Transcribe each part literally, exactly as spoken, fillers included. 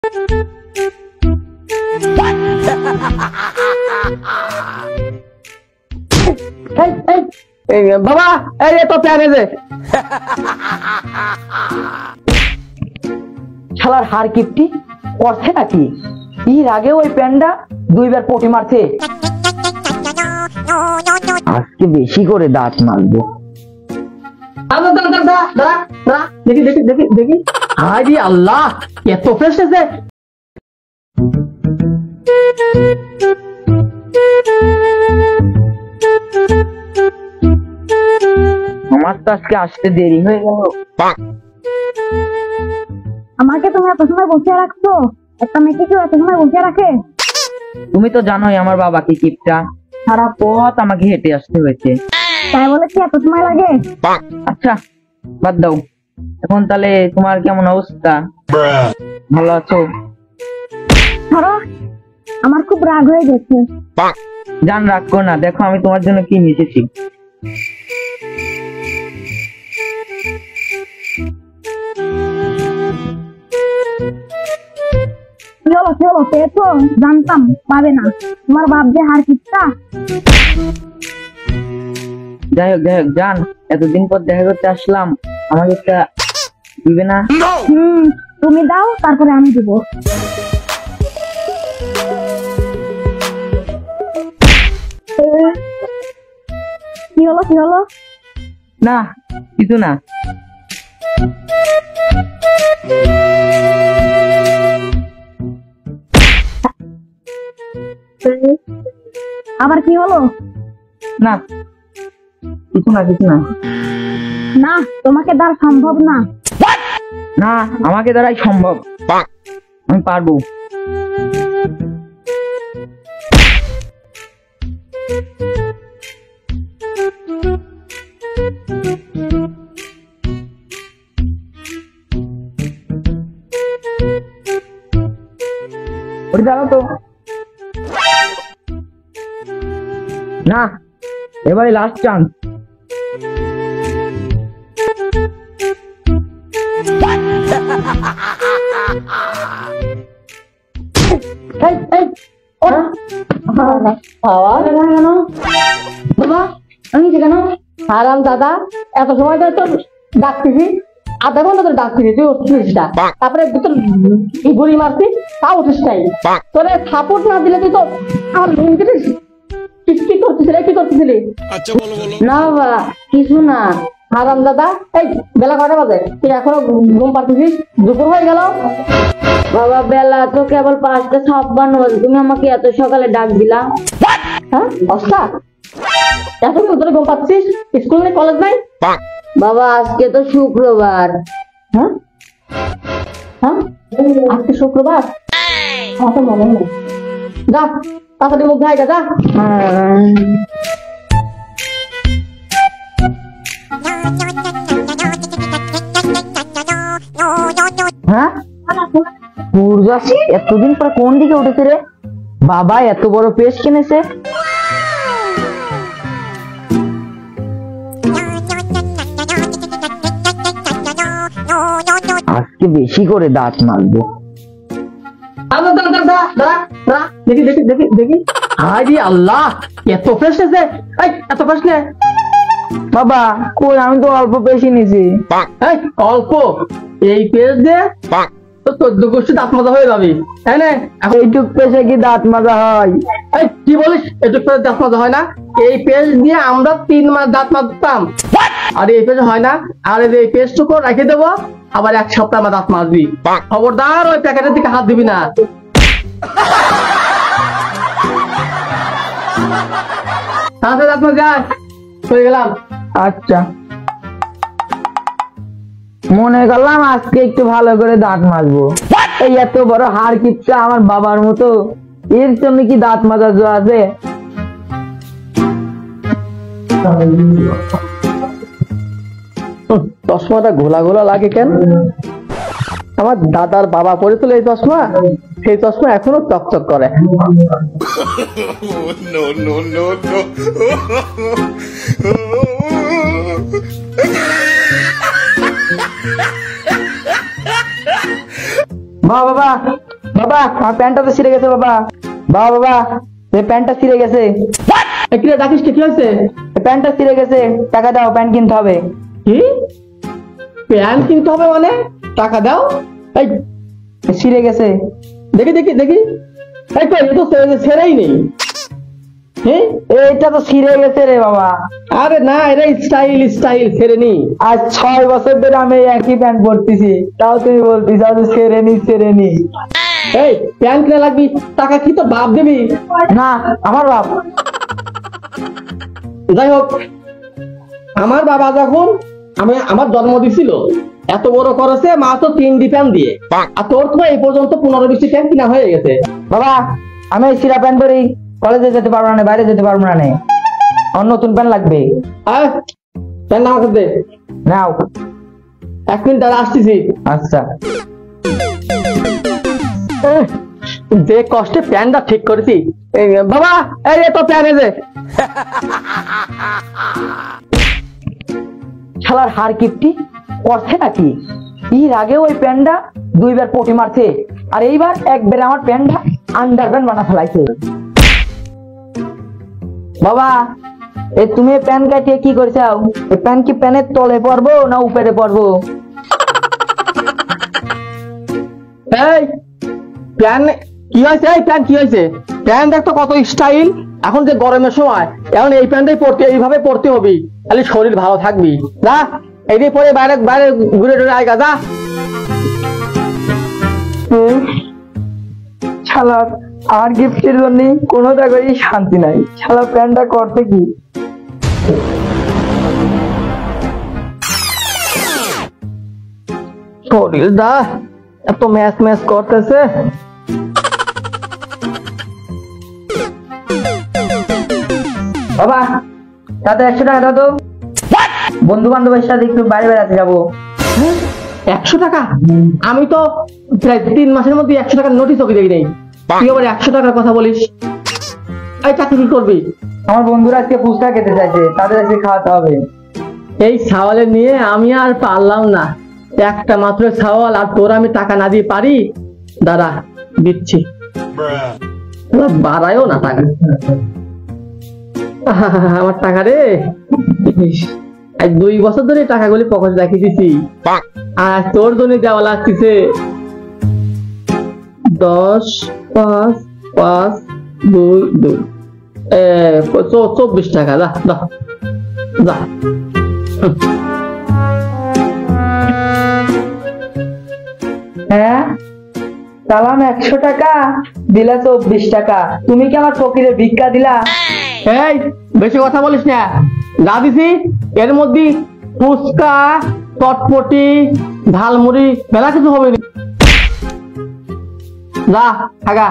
বাবা এই তো প্যান যে শালার হার কিপটি করছে নাকি? এর আগে ওই প্যান্ডা দুইবার পটি মারছে, আজকে বেশি করে দাঁত মারবো। দেখি দেখি দেখি দেখি, হায় আল্লাহ এত ফ্রেশ আছে। আমার তো আজকে আসতে দেরি হয়ে গেল। আমাকে তুমি এত সময় বসিয়ে রাখছো? একটা মেয়েকে কেউ এত সময় বসিয়ে রাখে? তুমি তো জানোই আমার বাবা কি কিপটা, সারা পথ আমাকে হেঁটে আসতে হয়েছে। তাই বলে কি এত সময় লাগে? আচ্ছা বাদ দাও, এখন তাহলে তোমার কেমন অবস্থা? ভালো আছো? ধরো আমার খুব রাগ হয়ে গেছে। জান রাগ করো না, দেখো আমি তোমার জন্য কি নিয়ে এসেছি। চলো চলো, পেয়েছো? জানতাম পাবে না, তোমার বাপ যে হার কিপটা। যাই হোক যাই হোক জান, এতদিন পর দেখা করতে আসলাম, আমাকে একটা দিবে না? হম তুমি দাও, তারপরে আমি দিব। কি হলো কি হলো? না কিছু না। আবার কি হলো? না কিছু না কিছু না। না তোমাকে দ্বারা সম্ভব না। না আমাকে দ্বারাই সম্ভব, আমি পারবো। ওটা দাঁড়াও তো। না এবারে লাস্ট চান্স। হারাম দাদা, এত সময় ধরে তো ডাকতেছি, আধা ঘন্টা ধরে ডাকতেছি, তুই উঠছিস না। তারপরে ঘুরি মারছি, তা উঠিস নাই। তোরে সাপোর্ট না দিলে তুই তো আমার ঘুম দিস। কি করতেছিলি কি করতেছিলি? না বাবা কিছু না। হারাম দাদা, এই বেলা কটা বাজে? তুই এখনো ঘুম পাচ্ছিস? দুপুর হয়ে গেল। বাবা বেলা তো কেবল পাঁচটা ছাপ্পান্ন বাজে, তুমি আমাকে এত সকালে ডাক দিলা? হ্যাঁ দশটা? এত তোরে ঘুম পাচ্ছিস? স্কুল নেই কলেজ নাই? বাবা আজকে তো শুক্রবার। হ্যাঁ হ্যাঁ আজকে শুক্রবার? আমার তো মনে নেই। যা তাড়াতাড়ি মুখ ধোয় যা। হ্যাঁ সূর্যাসী এতদিন পর কোন দিকে উঠেছে রে? বাবা এত বড় পেশ কিনেছে। আজকে বেশি করে দাঁত মারবো। দেখি দেখি দেখি দেখি, হায় আল্লাহ এত ফ্রেশ আছে। এত ফ্রেশ নে বাবা কই, আমি তো অল্প পেশি নিছি। অল্প? এই পেজ দিয়ে তো চোদ্দ গোষ্ঠী দাঁত মাজা হয়ে যাবে, তাই না? এখন এইটুক পেশে কি দাঁত মাজা হয়? এই কি বলিস, এইটুক পেজ দাঁত মাজা হয় না? এই পেজ দিয়ে আমরা তিন মাস দাঁত মাজতাম, আর এই পেজ হয় না। আর এই পেজটুকু রেখে দেবো, আবার এক সপ্তাহ আমার দাঁত মাজবি। খবরদার ওই প্যাকেটের দিকে হাত দিবি না। তাহলে দাঁত মাজ যায়, চলে গেলাম। আচ্ছা মনে করলাম আজকে একটু ভালো করে দাঁত মাজবো। এই এত বড় হাড় কিপটা আমার বাবার মতো, এর জন্য কি দাঁত মাজা জোয়া আছে? চশমাটা ঘোলা ঘোলা লাগে কেন? আমার দাদার বাবা পরেছিল এই চশমা, সেই চশমা এখনো চকচক করে। বাবা বাবা বাবা আমার প্যান্টটা তো ছিঁড়ে গেছে বাবা। বাবা বাবা এই প্যান্টটা ছিঁড়ে গেছে। কি রে ডাকিস কি হয়েছে? এই প্যান্টটা ছিঁড়ে গেছে, টাকা দাও, প্যান্ট কিনতে হবে। কি প্যান্ট কিনতে হবে মানে? টাকা দাও। এই ছিঁড়ে গেছে। দেখি দেখি দেখি। এই তো এটা তো ছেড়েই নেই। হ্যাঁ এইটা তো ছিঁড়ে গেছে রে বাবা। আরে না, এটা স্টাইল স্টাইল ছেড়ে নি। আজ ছয় বছর ধরে আমি এই একই প্যান্ট পরতেছি, তাও তুমি বলতেছ আজ ছেড়ে নি ছেড়ে নি। এই প্যান্ট কিনা লাগবি, টাকা কি তোর বাপ দেবি? না আমার বাপ। যাই হোক, আমার বাবা যখন আমি আমার জন্ম দিছিল এত বড় করেছে মা তো তিনটি প্যান্ট দিয়ে, আর তোর তো এই পর্যন্ত পনেরো বিশটি প্যান্ট কিনা হয়ে গেছে। বাবা আমি এই ছিঁড়া প্যান্ট পরি, কলেজে যেতে পারবো না, বাইরে যেতে পারবো না। আমার নতুন প্যান্ট লাগবে। আয় প্যান্ট আমাকে দে। নাও। এক মিনিট দাঁড়া, আসতেছি। আচ্ছা। এহ, যে কষ্টে প্যান্টটা ঠিক করেছি। এই, বাবা এই যে তো প্যান্ট এসে। শালার হার কিপটি করছে নাকি? এর আগে ওই প্যান্টটা দুইবার পটি মারছে, আর এইবার একবার আমার প্যান্টটা আন্ডার প্যান্ট বানা ফেলাইছে। বাবা এ তুমি প্যান্ট কাটিয়ে কি করছাও? এই প্যান্ট কি প্যানের তলে পরবো না উপরে পরবো? এই প্যান্ট কি হয়েছে? এই প্যান্ট কি হয়েছে? প্যান্ট দেখ তো কত স্টাইল। এখন যে গরমের সময় এখন এই প্যান্টটাই পরতে, এইভাবে পরতে হবে, তাহলে শরীর ভালো থাকবি। যা এইটাই পরে বাইরে বাইরে ঘুরে ঘুরে আয়গা যা। শালার আর গিফটের জন্য কোনো জায়গায় শান্তি নাই। শালা প্যান্টটা করতে কি? শরীর দা এত ম্যাচ ম্যাচ করতেছে। বাবা তাতে একশো টাকা দাও তো, বন্ধু বান্ধবের সাথে একটু বাইরে বেড়াতে যাবো। একশো টাকা? আমি তো প্রায় তিন মাসের মধ্যে একশো টাকার নোটিশ ওকে দেখি নেই, তুই আবার একশো টাকার কথা বলিস। এই টাকা কি করবি? আমার বন্ধুরা আজকে ফুচকা খেতে চাইছে, তাদের আজকে খাওয়াতে হবে। এই ছাওয়ালে নিয়ে আমি আর পারলাম না, একটা মাত্র ছাওয়াল, আর তোর আমি টাকা না দিয়ে পারি? দাঁড়া দিচ্ছি। বাড়ায়ও না টাকা। আমার টাকা রে, আজ দুই বছর ধরে টাকাগুলি পকেটে রাখি দিছি, আর তোর জন্য দেওয়া লাগতেছে। দশ পাঁচ পাঁচ দুই দুই চব্বিশ টাকা। যা যা যা। হ্যাঁ সালাম একশো টাকা দিলা, চব্বিশ টাকা। তুমি কি আমার ফকিরে ভিক্ষা দিলা? এই বেশি কথা বলিস না, যা দিছি এর মধ্যে ফুচকা চটপটি ঝালমুড়ি মেলা কিছু হবে না। যা থাকা।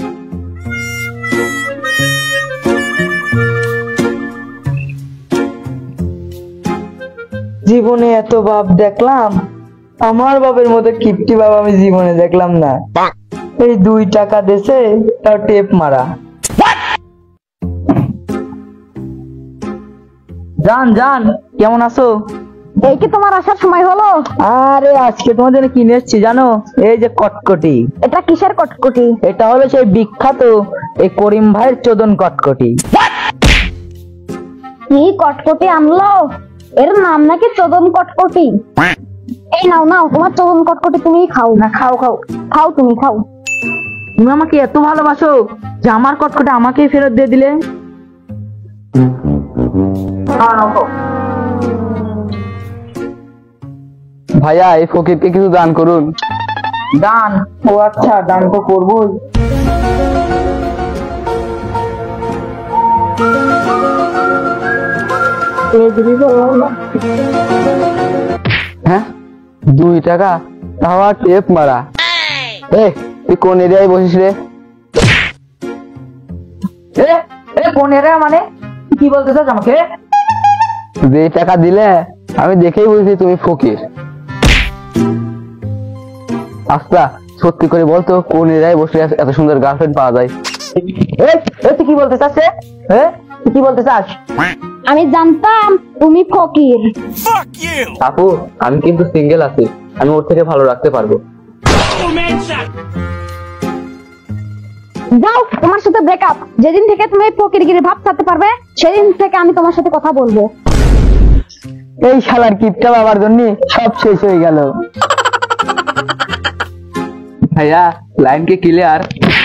জীবনে এত বাপ দেখলাম, আমার বাপের মতো কিপটি বাবা আমি জীবনে দেখলাম না। এই দুই টাকা দেশে তাও টেপ মারা। জান জান কেমন আছো? এই কি তোমার আসার সময় হলো? আরে আজকে তোমার জন্য কিনে এসেছি জানো, এই যে কটকটি। এটা কিসের কটকটি? এটা হলো সেই বিখ্যাত এই করিম ভাইয়ের চোদন কটকটি। কি কটকটি আনলো? এর নাম নাকি চোদন কটকটি? এই নাও নাও, তোমার চোদন কটকটি তুমিই খাও। না খাও খাও খাও, তুমি খাও। তুমি আমাকে এত ভালোবাসো যে আমার কটকটি আমাকেই ফেরত দিয়ে দিলে। ভাইয়া এই ফকিরকে কিছু দান করুন। দান? ও আচ্ছা দান তো করবোই। হ্যাঁ দুই টাকা, তাও আর টেপ মারা। এ তুই কোন এরিয়ায় বসিস রে? এ এ কোন এরিয়া মানে কি বলতে চাস আমাকে? যে টাকা দিলে আমি দেখেই বুঝছি তুমি ফকির। আচ্ছা সত্যি করে বলতো কোন এরিয়ায় বসে এত সুন্দর গার্লফ্রেন্ড পাওয়া যায়? এই এই তুই কি বলতে চাস রে? হ্যাঁ তুই কি বলতে চাস? আমি জানতাম তুমি ফকির। আপু আমি কিন্তু সিঙ্গেল আছি, আমি ওর থেকে ভালো রাখতে পারবো। যাও, তোমার সাথে ব্রেকআপ। যেদিন থেকে তুমি এই ফকিরগিরি ভাব ছাড়তে পারবে সেদিন থেকে আমি তোমার সাথে কথা বলবো। এই শালার কিপটা বাবার জন্য সব শেষ হয়ে গেল। ভাইয়া লাইন কি ক্লিয়ার?